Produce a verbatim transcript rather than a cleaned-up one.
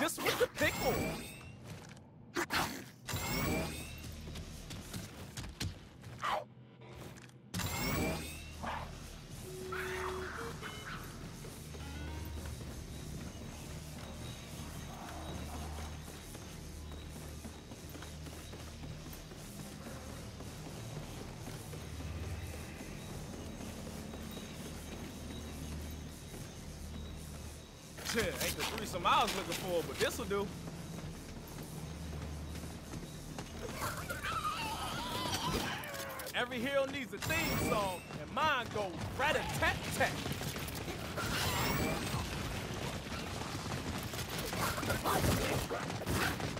just with the pickle. Shit, ain't the threesome I was looking for, but this'll do. Every hero needs a theme song, and mine goes rat-a-tat-tat.